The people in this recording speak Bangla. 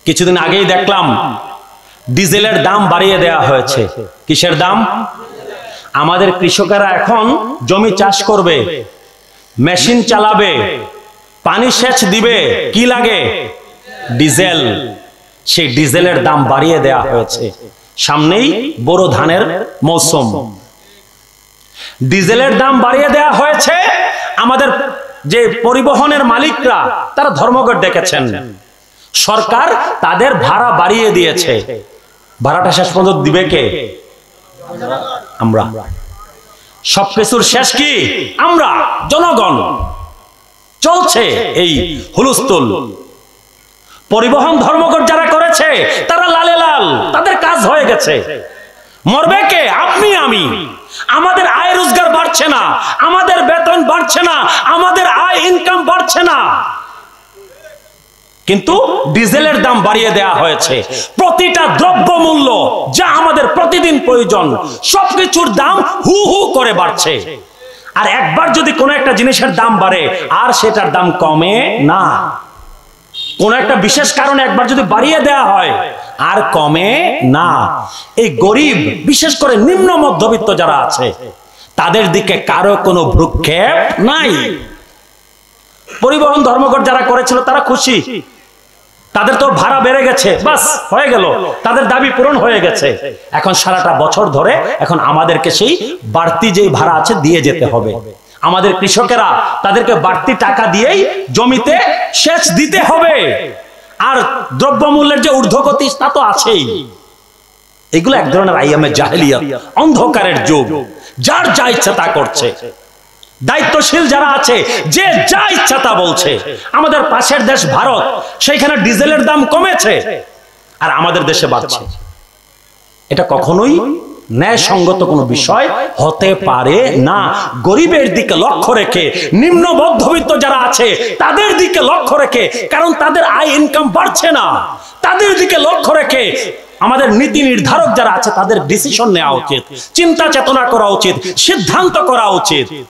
কিছুদিন আগেই দেখলাম ডিজেলের দাম বাড়িয়ে দেওয়া হয়েছে। কিসের দাম? আমাদের কৃষকেরা এখন জমি চাষ করবে, মেশিন চালাবে, পানি সেচ দিবে, কি লাগে? ডিজেল। সেই ডিজেলের দাম বাড়িয়ে দেওয়া হয়েছে। সামনেই বোরো ধানের মৌসুম, ডিজেলের দাম বাড়িয়ে দেওয়া হয়েছে। আমাদের যে পরিবহনের মালিকরা তারা ধর্মঘট ডেকেছেন, সরকার তাদের ভাড়া বাড়িয়ে দিয়েছে। ভাড়াটা শেষ পর্যন্ত দিবে কে? আমরা। সবকিছুর শেষ কি? আমরা, জনগণ। চলছে এই হুলস্থুল। পরিবহন ধর্মঘট যারা করেছে তারা লালে লাল, তাদের কাজ হয়ে গেছে। মরবে কে? আপনি আমি। আমাদের আয় রোজগার বাড়ছে না, আমাদের বেতন বাড়ছে না, আমাদের আয় ইনকাম বাড়ছে না, কিন্তু ডিজেলের দাম বাড়িয়ে দেওয়া হয়েছে। প্রতিটা দ্রব্য মূল্য যা আমাদের প্রতিদিন প্রয়োজন, সবকিছুর দাম হু হু করে বাড়ছে। আর একবার যদি কোনো একটা জিনিসের দাম বাড়ে আর সেটার দাম কমে না। কোন একটা বিশেষ কারণে একবার যদি বাড়িয়ে দেওয়া হয় আর কমে না। এই গরিব, বিশেষ করে নিম্ন মধ্যবিত্ত যারা আছে, তাদের দিকে কারো কোনো ভ্রুক্ষেপ নাই। পরিবহন ধর্মঘট যারা করেছিল তারা খুশি, তাদের তো ভাড়া বেড়ে গেছে, বাস হয়ে গেল, তাদের দাবি পূরণ হয়ে গেছে। এখন সারাটা বছর ধরে এখন আমাদেরকে সেই বাড়তি যে ভাড়া আছে দিয়ে যেতে হবে। আমাদের কৃষকেরা তাদেরকে বাড়তি টাকা দিয়েই জমিতে সেচ দিতে হবে। আর দ্রব্যমূল্যের যে ঊর্ধ্বগতি তা তো আছেই। এগুলো এক ধরনের আইয়ামে জাহেলিয়াত, অন্ধকারের যুগ। যার যা ইচ্ছা তা করছে। দায়িত্বশীল যারা আছে যে যা ইচ্ছা তা বলছে। আমাদের পাশের দেশ ভারত, সেইখানে ডিজেলের দাম কমেছে আর আমাদের দেশে বাড়ছে। এটা কখনোই ন্যায়সঙ্গত কোনো বিষয় হতে পারে না। গরিবের দিকে লক্ষ্য রেখে, নিম্ন মধ্যবিত্ত যারা আছে তাদের দিকে লক্ষ্য রেখে, কারণ তাদের আয় ইনকাম বাড়ছে না, তাদের দিকে লক্ষ্য রেখে আমাদের নীতি নির্ধারক যারা আছে তাদের ডিসিশন নেওয়া উচিত, চিন্তা চেতনা করা উচিত, সিদ্ধান্ত করা উচিত।